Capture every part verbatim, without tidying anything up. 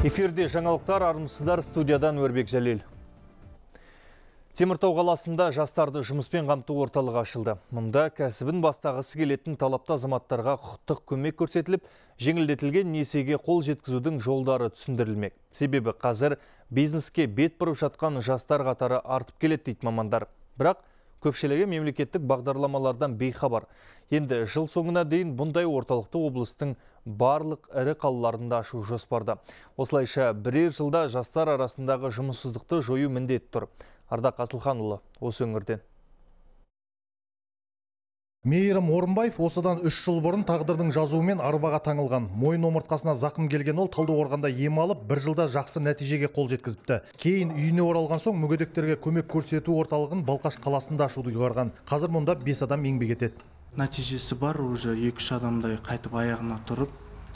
Эфирде жаңалықтар, армысыздар, студиядан Өрбек Жәлел. Теміртау қаласында жастарды жұмыспен қамту орталығы ашылды. Мұнда кәсібін бастағысы келетін талапты азаматтарға құқықтық көмек көрсетіліп, жеңілдетілген несиеге қол жеткізудің жолдары түсіндірілмек. Себебі қазір бизнеске бет бұрып жатқан жастар қатары артып келеді дейді мамандар. Бірақ көпшілігі мемлекеттік бағдарламалардан бейхабар. Енді жыл соңына дейін бұндай орталықты облыстың барлық ірі қалаларында ашу жоспарда. Осылайша бірер жылда жастар арасындағы жұмыссыздықты жою міндет тұр. Ардақ Асылханұлы осы өңірден. Мейірім Орынбаев осыдан үш жыл бұрын тағдырдың жазуымен арбаға таңылған. Мойын омыртқасына зақым келген ол Талдықорғанда ем алып, бір жылда жақсы нәтижеге қол жеткізіпті. Кейін үйіне оралған соң мүгедектерге көмек көрсету орталығын Балқаш қаласында ашуды ұйғарған. Қазір мұнда бес адам еңбек етеді. Нәтижесі бар, уже екі-үш адамдай қайтып аяғына тұрып,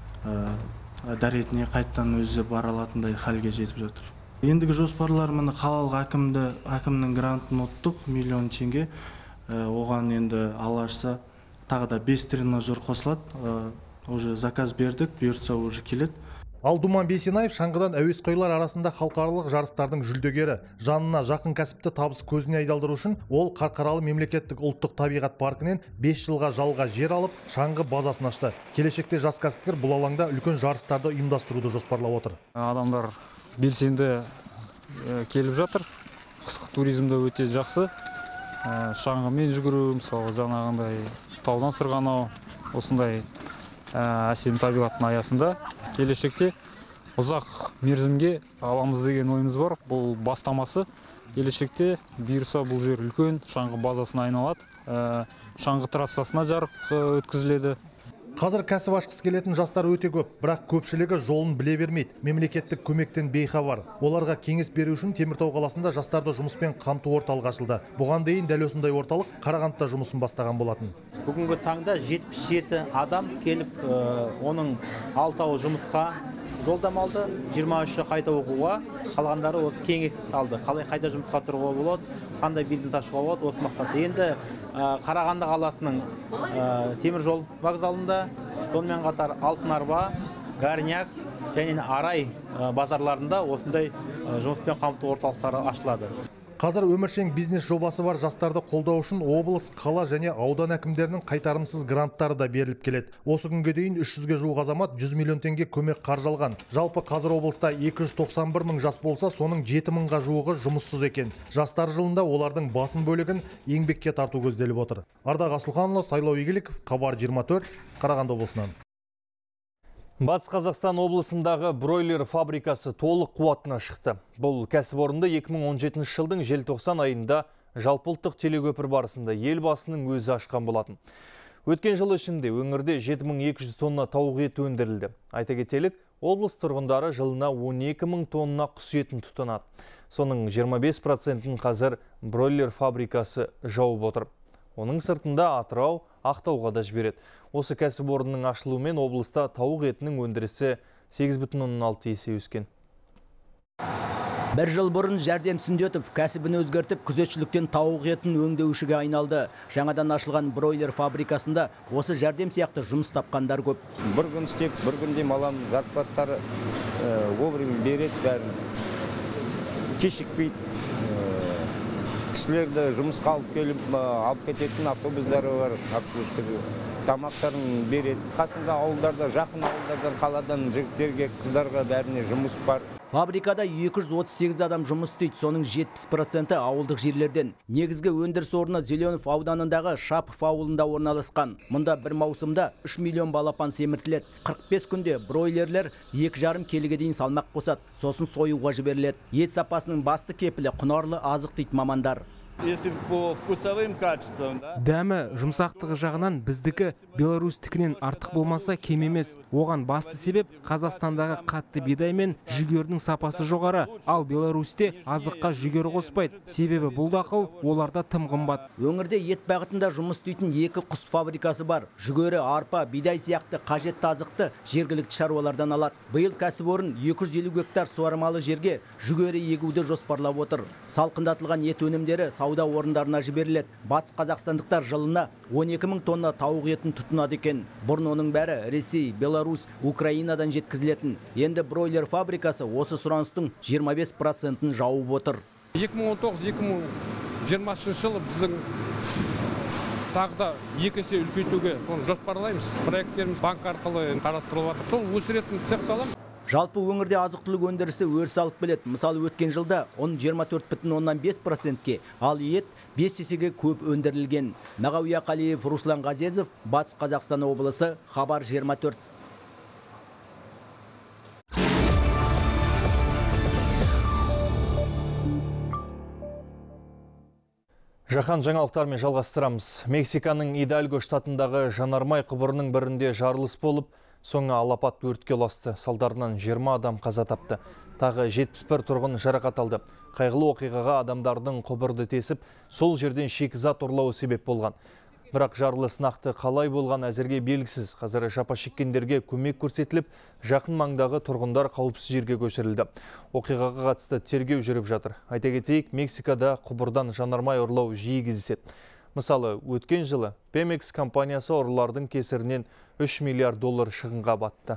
дәретіне қайттан өзі бара алатындай халге жетіп жатыр. Ендігі жоспарлар міне қалалық әкімді, әкімнің грантын ұттық, миллион теңге. Оған енді алашса тағы да бес тренажер қосылады. Уже заказ бердік, бұйыртса уже келеді. Ал Думан Бейсенаев шаңғыдан әуесқойлар арасында халықаралық жарыстардың жүлдегері. Жанына жақын кәсіпті табыс көзіне айдалдыру үшін ол Қарқаралы мемлекеттік ұлттық табиғат паркінен бес жылға жалға жер алып, шаңғы базасын ашты. Келешекте жас кәсіпкер бұл алаңда үлкен жарыстарды ұйымдастыруды жоспарлап отыр. Адамдар белсенді келіп жатыр. Қысқы туризмде өте жақсы. Шаңғымен жүгіру, мысалы жаңағындай таудан сырғанау, осындай әсем табиғаттың аясында келешекте ұзақ мерзімге аламыз деген ойымыз бар. Бұл бастамасы. Келешекте бұйырса бұл жер үлкен шаңғы базасына айналады. Шаңғы трассасына жарық өткізіледі. Қазір кәсіп ашқысы келетін жастар өте көп, бірақ көпшілігі жолын біле бермейді. Мемлекеттік көмектен бейхабар. Оларға кеңес беру үшін Теміртау қаласында жастарды жұмыспен қамту орталығы ашылды. Бұған дейін дәл осындай орталық Қарағандыда жұмысын бастаған болатын. Бүгінгі таңда жетпіс жеті адам келіп, оның алтауы жұмысқа жолдамалды, жиырма үші қайта оқуға, қалғандары осы кеңес алды. Қалай қайта жұмысқа тұруға болады, қандай бизнес ашуға болады, осы мақсат. Енді Қарағанды қаласының темір жол вокзалында, сонымен қатар Алтын Арба, Горняк және Арай базарларында осындай жұмыспен қамту орталықтары ашылады. Қазір өміршең бизнес жобасы бар жастарды қолдау үшін облыс, қала және аудан әкімдерінің қайтарымсыз гранттары да беріліп келеді. Осы күнге дейін үш жүзге жуық азамат жүз миллион теңге көмек қаржылған. Жалпы қазір облыста екі жүз тоқсан бір мың жас болса, соның жеті мыңға жуығы жұмыссыз екен. Жастар жылында олардың басым бөлігін еңбекке тарту көзделіп отыр. Ардақ Асылханұлы, Сайлау Игіліков, Хабар жиырма төрт, Қарағанды облысынан. Батыс Қазақстан облысындағы бройлер фабрикасы толық қуатына шықты. Бұл кәсіпорынды екі мың он жетінші жылдың желтоқсан айында жалпыұлттық телекөпір барысында елбасының өзі ашқан болатын. Өткен жыл ішінде өңірде жеті мың екі жүз тонна тауық еті өндірілді. Айта кетелік, облыс тұрғындары жылына он екі мың тонна құс етін тұтынады. Соның жиырма бес процентін қазір бройлер фабрикасы жауып отыр. Оның сыртында Атырау, Ақтауға да жібереді. Осы кәсіпорынның ашылуымен облыста тауық етінің өндірісі сегіз бүтін оннан алты есе өскен. Бір жыл бұрын Жәрдем Сүндетов кәсібін өзгертіп, күзетшіліктен тауық етін өңдеушіге айналды. Жаңадан ашылған бройлер фабрикасында осы Жәрдем сияқты жұмыс тапқандар көп. Бір күн істеп, бір күн демалам, зарплаттары вовремя береді бәрін. Кешікпейді. Кісілерді жұмысқа алып келіп, алып кететін автобустары бар, тамақтарын береді. Қасында ауылдарда, жақын ауылдардан, қаладан жігіттерге, қыздарға бәріне жұмыс бар. Фабрикада екі жүз отыз сегіз адам жұмыс істейді, соның жетпіс проценті ауылдық жерлерден. Негізгі өндіріс орны Зеленов ауданындағы Шапов ауылында орналасқан. Мұнда бір маусымда үш миллион балапан семіртіледі. қырық бес күнде бройлерлер екі жарым келіге дейін салмақ қосады, сосын союға жіберіледі. Ет сапасының басты кепілі құнарлы азық дейді мамандар. Дәмі, жұмсақтығы жағынан біздікі беларусьтікінен артық болмаса кем емес. Оған басты себеп Қазақстандағы қатты бидай мен жүгерінің сапасы жоғары, ал Беларусьте азыққа жүгері қоспайды. Себебі бұл дақыл оларда тым қымбат. Өңірде ет бағытында жұмыс істейтін екі құс фабрикасы бар. Жүгері, арпа, бидай сияқты қажетті азықты жергілікті шаруалардан алады. Биыл кәсіпорын екі жүз елу гектар суармалы жерге жүгері егуді жоспарлап отыр. Салқындатылған ет өнімдері сауда орындарына жіберіледі. Батыс қазақстандықтар жылына он екі мың тонна тауық етін тұтынады екен. Бұрын оның бәрі Ресей, Беларусь, Украинадан жеткізілетін. Енді бройлер фабрикасы осы сұраныстың жиырма бес процентін жауып отыр. екі мың он тоғыз екі мың жиырмасыншы жылы біздің тағы да екі есе үлкейтуге жоспарлаймыз. Проекттеріміз банк арқылы қарастырылып жатыр. Сол өсіретін цех саламыз. Жалпы өңірде азық-түлік өндірісі өріс алып келеді. Мысалы, өткен жылда ұн жиырма төрт бүтін оннан бес процентке, ал ет бес есеге көп өндірілген. Мағауия Қалиев, Руслан Ғазезов, Батыс Қазақстан облысы, Хабар жиырма төрт. Жаһан жаңалықтармен жалғастырамыз. Мексиканың Идальго штатындағы жанармай құбырының бірінде жарылыс болып, соңы алапат өртке ұласты. Салдарынан жиырма адам қаза тапты. Тағы жетпіс бір тұрғын жарақат алды. Қайғылы оқиғаға адамдардың құбырды тесіп, сол жерден шикізат ұрлауы себеп болған. Бірақ жарылыс нақты қалай болған әзірге белгісіз. Қазір жапа шеккендерге көмек көрсетіліп, жақын маңдағы тұрғындар қауіпсіз жерге көшірілді. Оқиғаға қатысты тергеу жүріп жатыр. Айта кетейік, Мексикада құбырдан жанармай ұрлау жиі кездеседі. Мысалы, өткен жылы Пемекс компаниясы ұрылардың кесірінен үш миллиард доллар шығынға батты.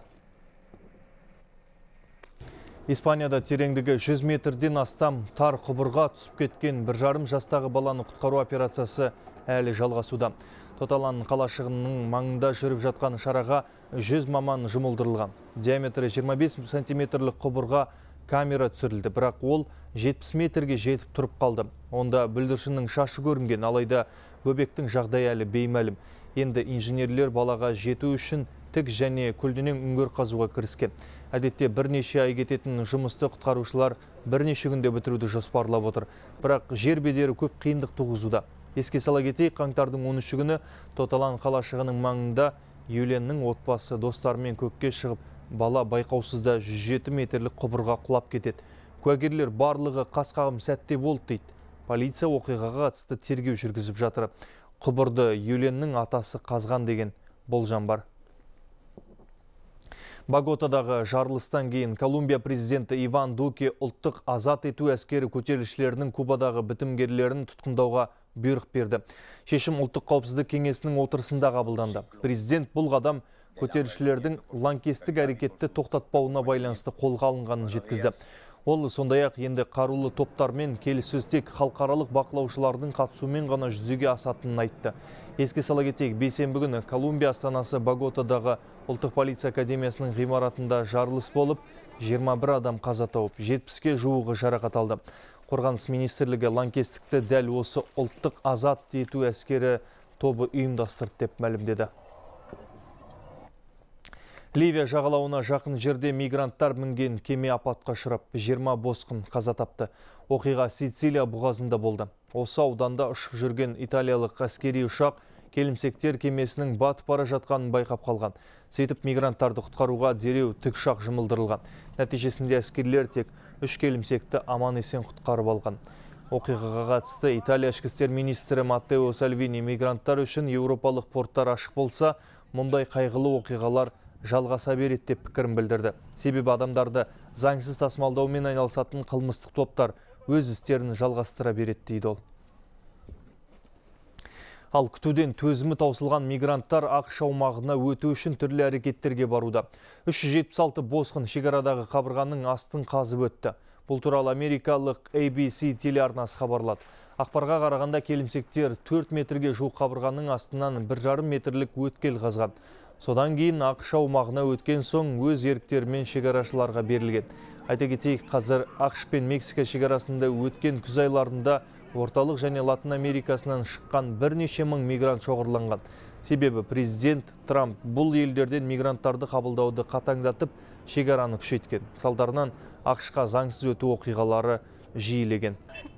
Испанияда тереңдігі жүз метрден астам тар құбырға түсіп кеткен бір жарым жастағы баланы құтқару операциясы әлі жалғасуда. Тоталан қалашығының маңында жүріп жатқан шараға жүз маман жұмылдырылған. Диаметрі жиырма бес сантиметрлік құбырға камера түсірілді, бірақ ол жетпіс метрге жетіп тұрып қалды. Онда бүлдіршіннің шашы көрінген, алайда бөбектің жағдайы әлі беймәлім. Енді инженерлер балаға жету үшін тік және көлденең үңгір қазуға кіріскен. Әдетте бірнеше ай кететін жұмысты құтқарушылар бірнеше күнде бітіруді жоспарлап отыр. Бірақ жер бедері көп қиындық туғызуда. Еске сала кетейік, қаңтардың он үші күні Тоталан қалашығының маңында Юленнің отбасы достарымен көкке шығып, бала байқаусызда жүз жеті метрлік құбырға құлап кетеді. Куәгерлер барлығы қас-қағым сәтте болды дейді. Полиция оқиғаға қатысты тергеу жүргізіп жатыр. Құбырды Юленнің атасы қазған деген болжам бар. Боготадағы жарылыстан кейін Колумбия президенті Иван Дуке ұлттық азат ету әскері көтерілісшілерінің Кубадағы бітімгерлерін тұтқындауға бұйрық берді. Шешім ұлттық қауіпсіздік кеңесінің отырысында қабылданды. Президент бұл қадам көтерілісшілердің лаңкестік әрекетті тоқтатпауына байланысты қолға алынғанын жеткізді. Ол сондай-ақ енді қарулы топтармен келіссөз тек халықаралық бақылаушылардың қатысуымен ғана жүзеге асатынын айтты. Еске сала кетейік, бейсенбі күні Колумбия астанасы Боготадағы ұлттық полиция академиясының ғимаратында жарылыс болып, жиырма бір адам қаза тауып, жетпіске жуығы жарақат алды. Қорғаныс министрлігі лаңкестікті дәл осы ұлттық азат ету әскері тобы ұйымдастырды деп мәлімдеді. Ливия жағалауына жақын жерде мигранттар мінген кеме апатқа ұшырап, жиырма босқын қаза тапты. Оқиға Сицилия бұғазында болды. Осы ауданда ұшып жүрген италиялық әскери ұшақ келімсектер кемесінің батып бара жатқанын байқап қалған. Сөйтіп мигранттарды құтқаруға дереу тікұшақ жұмылдырылған. Нәтижесінде әскерлер тек үш келімсекті аман есен құтқарып алған. Оқиғаға қатысты Италия ішкі істер министрі Маттео Сальвини мигранттар үшін еуропалық порттар ашық болса, мұндай қайғылы оқиғалар жалғаса береді деп пікірін білдірді. Себебі адамдарды заңсыз тасымалдаумен айналысатын қылмыстық топтар өз істерін жалғастыра береді дейді ол. Ал күтуден төзімі таусылған мигранттар ақш аумағына өту үшін түрлі әрекеттерге баруда. үш жүз жетпіс алты босқын шекарадағы қабырғаның астын қазып өтті. Бұл туралы америкалық эй би си телеарнасы хабарлады. Ақпарға қарағанда келімсектер төрт метрге жуық қабырғаның астынан бір жарым метрлік өткел қазған. Содан кейін ақш аумағына өткен соң өз еріктерімен шекарашыларға берілген. Айта кетейік, қазір ақш пен Мексика шекарасында өткен күз айларында орталық және Латын Америкасынан шыққан бірнеше мың мигрант шоғырланған. Себебі президент Трамп бұл елдерден мигранттарды қабылдауды қатаңдатып, шекараны күшейткен. Салдарынан ақшқа заңсыз өту оқиғалары жиілеген.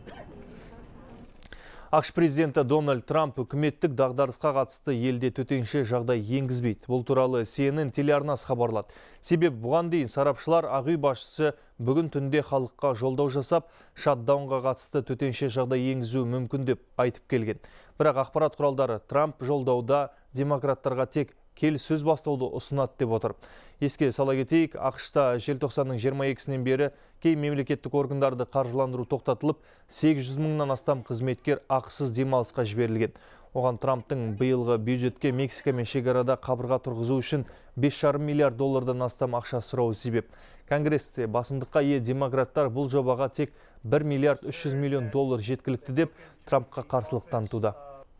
ақш президенті Дональд Трамп үкіметтік дағдарысқа қатысты елде төтенше жағдай енгізбейді. Бұл туралы си эн эн телеарнасы хабарлады. Себеп бұған дейін сарапшылар Ақ үй басшысы бүгін түнде халыққа жолдау жасап, шатдаунға қатысты төтенше жағдай енгізу мүмкін деп айтып келген. Бірақ ақпарат құралдары Трамп жолдауда демократтарға тек келіссөз бастауды ұсынады деп отыр. Еске сала кетейік, ақш-та желтоқсанның жиырма екісінен бері кей мемлекеттік органдарды қаржыландыру тоқтатылып, сегіз жүз мыңнан астам қызметкер ақысыз демалысқа жіберілген. Оған Трамптың биылғы бюджетке Мексикамен шекарада қабырға тұрғызу үшін бес жарым миллиард доллардан астам ақша сұрауы себеп. Конгрессте басымдыққа ие демократтар бұл жобаға тек бір миллиард үш жүз миллион доллар жеткілікті деп Трампқа қарсылық танытуда.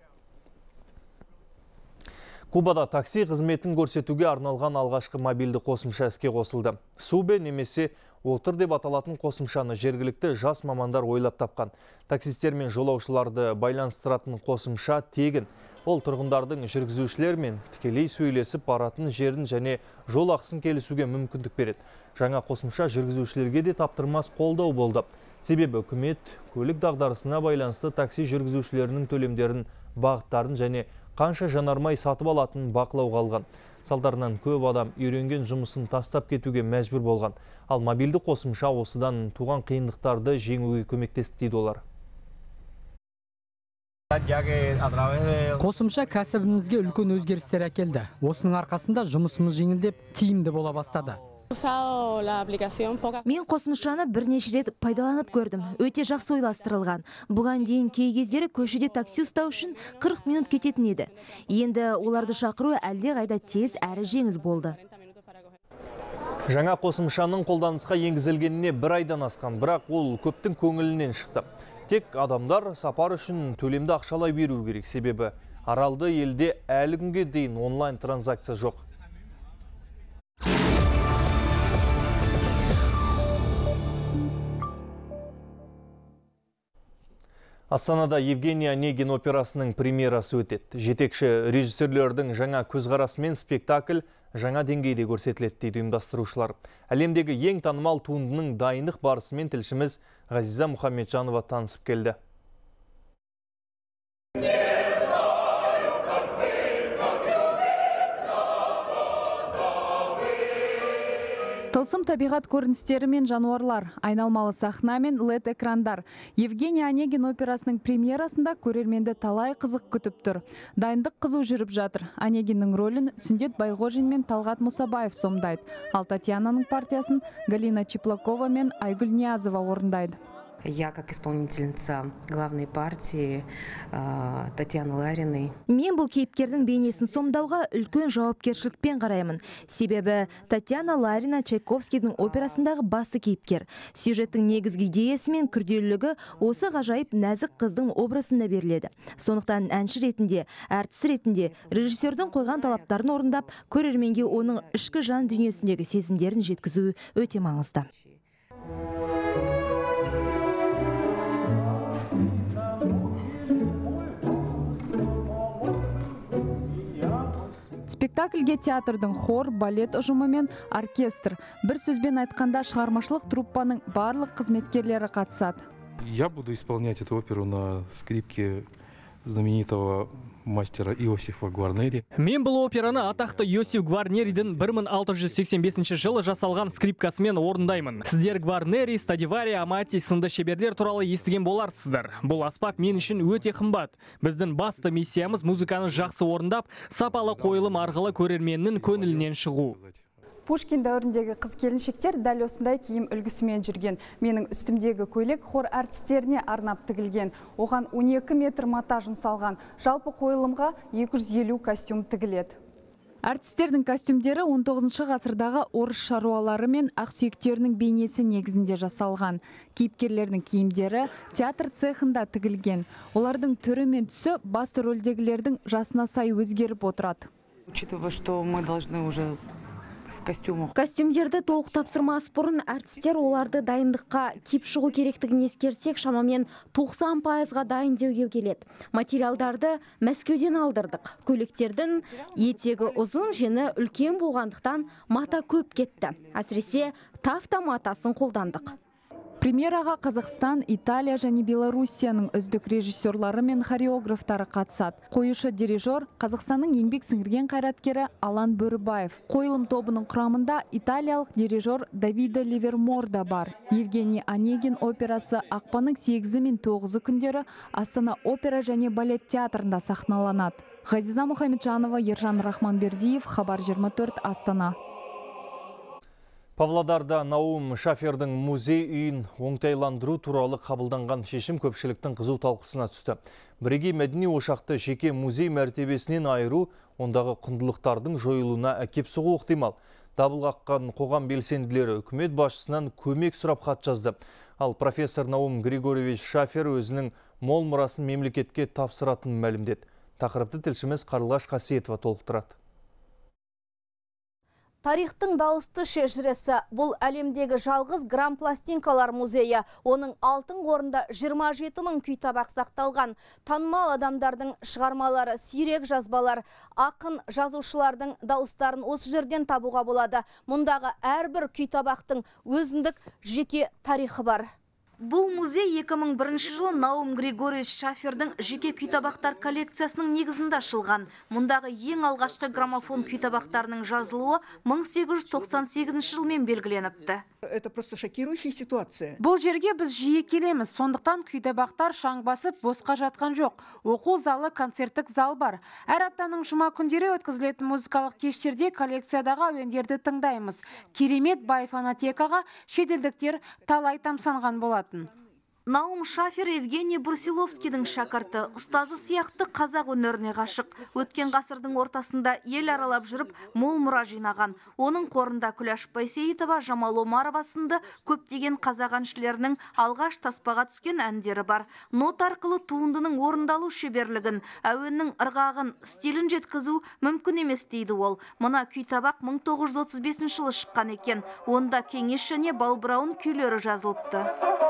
Кубада такси қызметін көрсетуге арналған алғашқы мобильді қосымша іске қосылды. Субе немесе отыр деп аталатын қосымшаны жергілікті жас мамандар ойлап тапқан. Таксистер мен жолаушыларды байланыстыратын қосымша тегін. Ол тұрғындардың жүргізушілермен тікелей сөйлесіп баратын жерін және жол ақысын келісуге мүмкіндік береді. Жаңа қосымша жүргізушілерге де таптырмас қолдау болды. Себебі үкімет көлік дағдарысына байланысты такси жүргізушілерінің төлемдерін, бағыттарын және қанша жанармай сатып алатын бақылауға алған. Салдарынан көп адам үйренген жұмысын тастап кетуге мәжбүр болған. Ал мобильді қосымша осыдан туған қиындықтарды жеңуге көмектесті дейді олар. Қосымша кәсібімізге үлкен өзгерістер әкелді. Осының арқасында жұмысымыз жеңілдеп, тиімді бола бастады. Мен қосымшаны бірнеше рет пайдаланып көрдім. Өте жақсы ойластырылған. Бұған дейін кей кездері көшеде такси ұстау үшін қырық минут кететін еді. Енді оларды шақыру әлде қайда тез әрі жеңіл болды. Жаңа қосымшаның қолданысқа енгізілгеніне бір айдан асқан, бірақ ол көптің көңілінен шықты. Тек адамдар сапар үшін төлемді ақшалай беру керек, себебі аралды елде әлі күнге дейін онлайн транзакция жоқ. Астанада Евгений Онегин операсының премьерасы өтеді. Жетекші режиссерлердің жаңа көзқарасымен спектакль жаңа деңгейде көрсетіледі дейді ұйымдастырушылар. Әлемдегі ең танымал туындының дайындық барысымен тілшіміз Ғазиза Мұхамеджанова танысып келді. Тылсым табиғат көріністері мен жануарлар, айналмалы сахна мен лед экрандар. Евгений Онегин операсының премьерасында көрерменді талай қызық күтіп тұр. Дайындық қызу жүріп жатыр. Онегиннің рөлін Сүндет Байғожин мен Талғат Мұсабаев сомдайды. Ал Татьянаның партиясын Галина Чеплакова мен Айгүл Ниязова орындайды. Я, как исполнительница главной партии Татьяны Лариной. Мен бұл кейіпкердің бейнесін сомдауға үлкен жауапкершілікпен қараймын. Себебі Татьяна Ларина Чайковскийдің операсындағы басты кейіпкер. Сюжеттің негізгі идеясы мен күрделілігі осы ғажайып нәзік қыздың образында беріледі. Сондықтан әнші ретінде, әртіс ретінде режиссердің қойған талаптарын орындап, көрерменге оның ішкі жан дүниесіндегі сезімдерін жеткізу өте маңызды. Спектакльге театрдың хор, балет ұжымы мен оркестр. Бір сөзбен айтқанда шығармашылық труппаның барлық қызметкерлері қатысады. Я буду исполнять эту оперу на скрипке знаменитого мастера Иосифа Гварнери. Мен бұл операны атақты Иосиф Гварнеридің бір мың алты жүз сексен бесінші жылы жасалған скрипкасымен орындаймын. Сіздер Гварнери, Стадивари, Амати сынды шеберлер туралы естіген боларсыздар. Бұл аспап мен үшін өте қымбат. Біздің басты миссиямыз музыканы жақсы орындап, сапалы қойылым арқылы көрерменнің көңілінен шығу. Пушкин дәуіріндегі қыз-келіншектер дәл осындай киім үлгісімен жүрген. Менің үстімдегі көйлек хор әртістеріне арнап тігілген. Оған он екі метр мата жұмсалған. Жалпы қойылымға екі жүз елу костюм тігіледі. Әртістердің костюмдері он тоғызыншы ғасырдағы орыс шаруалары мен ақсүйектерінің бейнесі негізінде жасалған. Кейіпкерлердің киімдері театр цехында тігілген. Олардың түрі мен түсі басты рөлдегілердің жасына сай өзгеріп отырады. Учитывая, что мы должны уже костюмах. Костюмдерді толық тапсырмас бұрын әртістер оларды дайындыққа киіп шығу керектігін ескерсек, шамамен тоқсан пайызға дайын деуге келеді. Материалдарды Мәскеуден алдырдық. Көйлектердің етегі ұзын, жеңі үлкен болғандықтан мата көп кетті. Әсіресе тафта матасын қолдандық. Премьераға Қазақстан, Италия және Белоруссияның үздік режиссерлары мен хореографтары қатысады. Қоюшы дирижер Қазақстанның еңбек сіңірген қайраткері Алан Бөрібаев. Қойылым тобының құрамында италиялық дирижер Давидо Ливермор да бар. Евгений Онегин операсы ақпанның сегізі мен тоғызы күндері Астана опера және балет театрында сахналанады. Ғазиза Мұхамеджанова, Ержан Рахманбердиев, Хабар жиырма төрт, Астана. Павлодарда Наум Шафердің музей үйін оңтайландыру туралы қабылданған шешім көпшіліктің қызу талқысына түсті. Бірегей мәдени ошақты жеке музей мәртебесінен айыру ондағы құндылықтардың жойылуына әкеп соғуы ықтимал. Дабыл қаққан қоғам белсенділері үкімет басшысынан көмек сұрап хат жазды. Ал профессор Наум Григорьевич Шафер өзінің мол мұрасын мемлекетке тапсыратынын мәлімдеді. Тақырыпты тілшіміз Қарлығаш Қасиетова толықтырады. Тарихтың дауысты шежіресі бұл әлемдегі жалғыз грамм-пластинкалар музейі. Оның алтын қорында жиырма жеті мың күйтабақ сақталған. Танымал адамдардың шығармалары, сирек жазбалар, ақын жазушылардың дауыстарын осы жерден табуға болады. Мұндағы әрбір күйтабақтың өзіндік жеке тарихы бар. Бұл музей екі мың бірінші жылы Наум Григорьевич Шафердің жеке күйтабақтар коллекциясының негізінде ашылған. Мұндағы ең алғашқы граммофон күйтабақтарының жазылуы мың сегіз жүз тоқсан сегізінші жылмен белгіленіпті. Это просто шокирующая ситуация. Бұл жерге біз жиі келеміз, сондықтан күйтабақтар шаң басып босқа жатқан жоқ. Оқу залы, концерттік зал бар. Әр аптаның жұма күндері өткізілетін музыкалық кештерде коллекциядағы әуендерді тыңдаймыз. Керемет бай фонотекаға шетелдіктер талай тамсанған болады. Наум Шафер Евгений Брусиловскийдің шәкірті, ұстазы сияқты қазақ өнеріне ғашық. Өткен ғасырдың ортасында ел аралап жүріп, мол мұра жинаған. Оның қорында Күләш Байсейітова, Жамал Омарова сынды көптеген қазақ әншілерінің алғаш таспаға түскен әндері бар. Нот арқылы туындының орындалу шеберлігін, әуеннің ырғағын, стилін жеткізу мүмкін емес дейді ол. Мына күйтабақ мың тоғыз жүз отыз бесінші жылы шыққан екен. Онда кеңес және балбырауын күйлері жазылыпты.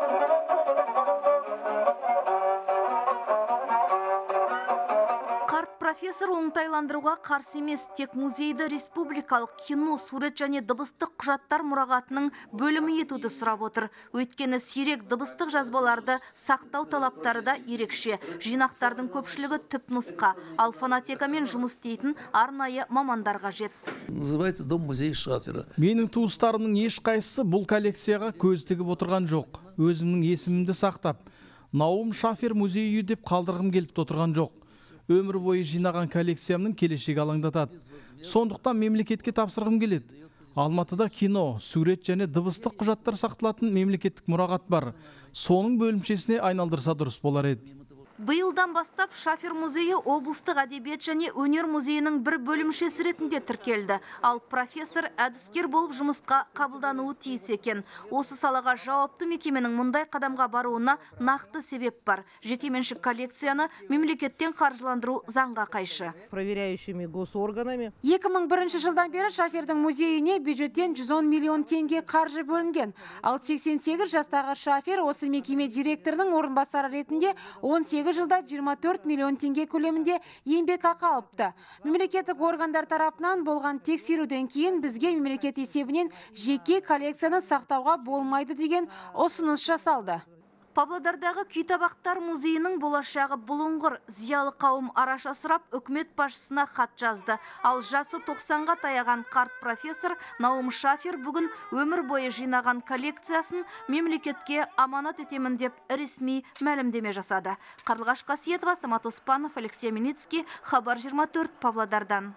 Профессор оңтайландыруға қарсы емес, тек музейді республикалық кино, сурет және дыбыстық құжаттар мұрағатының бөлімі етуді сұрап отыр. Өйткені сирек дыбыстық жазбаларды сақтау талаптары да ерекше. Жинақтардың көпшілігі түп нұсқа, ал фонотекамен жұмыс істейтін арнайы мамандар қажет. Называется дом музей Шафера. Менің туыстарымның ешқайсысы бұл коллекцияға көз тігіп отырған жоқ. Өзімнің есімімді сақтап, Наум Шафер музей үйі деп қалдырғым келіп отырған жоқ. Өмір бойы жинаған коллекциямның келешегі алаңдатады. Сондықтан мемлекетке тапсырғым келеді. Алматыда кино, сурет және дыбыстық құжаттар сақталатын мемлекеттік мұрағат бар. Соның бөлімшесіне айналдырса дұрыс болар еді. Биылдан бастап Шафер музейі облыстық әдебиет және өнер музейінің бір бөлімшесі ретінде тіркелді. Ал профессор әдіскер болып жұмысқа қабылдануы тиіс екен. Осы салаға жауапты мекеменің мұндай қадамға баруына нақты себеп бар. Жекеменшік коллекцияны мемлекеттен қаржыландыру заңға қайшы. Проверяющими госорганами. екі мың бірінші жылдан бері Шафердің музейіне бюджеттен жүз он миллион теңге қаржы бөлінген. Ал сексен сегіз жастағы Шафер осы мекеме директорының орынбасары ретінде он сегіз жылда жиырма төрт миллион теңге көлемінде еңбек ақы алыпты. Мемлекеттік органдар тарапынан болған тексеруден кейін бізге мемлекет есебінен жеке коллекцияны сақтауға болмайды деген ұсыныс жасалды. Павлодардағы күйтабақтар музейінің болашағы бұлыңғыр. Зиялы қауым араша сұрап үкімет басшысына хат жазды. Ал жасы тоқсанға таяған қарт профессор Наум Шафер бүгін өмір бойы жинаған коллекциясын мемлекетке аманат етемін деп ресми мәлімдеме жасады. Қарлығаш Қасиетова, Самат Оспанов, Алексей Миницкий, Хабар жиырма төрт, Павлодардан.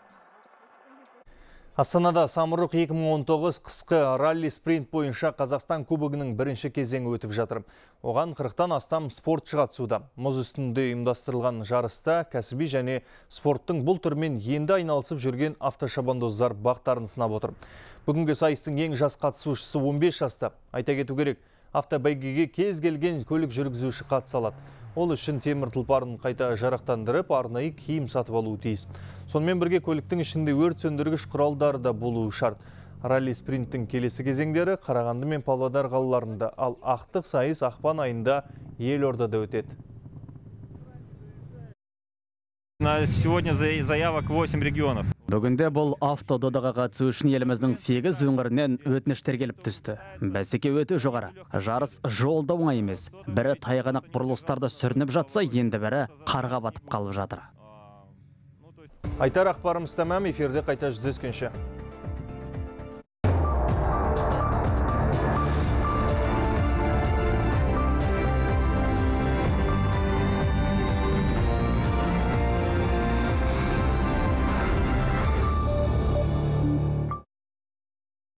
Астанада Самұрық екі мың он тоғыз қысқы ралли спринт бойынша Қазақстан кубогының бірінші кезеңі өтіп жатыр. Оған қырықтан астам спортшы қатысуда. Мұз үстінде ұйымдастырылған жарыста кәсіби және спорттың бұл түрмен енді айналысып жүрген автошабандоздар бақтарын сынап отыр. Бүгінгі сайыстың ең жас қатысушысы он бес жаста. Айта кету керек, автобәйгеге кез келген көлік жүргізуші қатыса алады. Ол үшін темір тұлпарын қайта жарақтандырып, арнайы киім сатып алуы тиіс. Сонымен бірге көліктің ішінде өрт сөндіргіш құралдары да болуы шарт. Ралли спринттің келесі кезеңдері Қарағанды мен Павлодар қалаларында, ал ақтық сайыс ақпан айында Елордада өтеді. На сегодня заявок восемь регионов. Бүгінде бұл автододаға қатысу үшін еліміздің сегіз өңірінен өтініштер келіп түсті. Бәсеке өте жоғары. Жарыс жолда оңай емес. Бірі тайғанақ бұрылыстарды сүрініп жатса, енді бірі қарға батып қалып жатыр. Айтар ақпарымыз тәмам, эфирде қайта жүздескенше.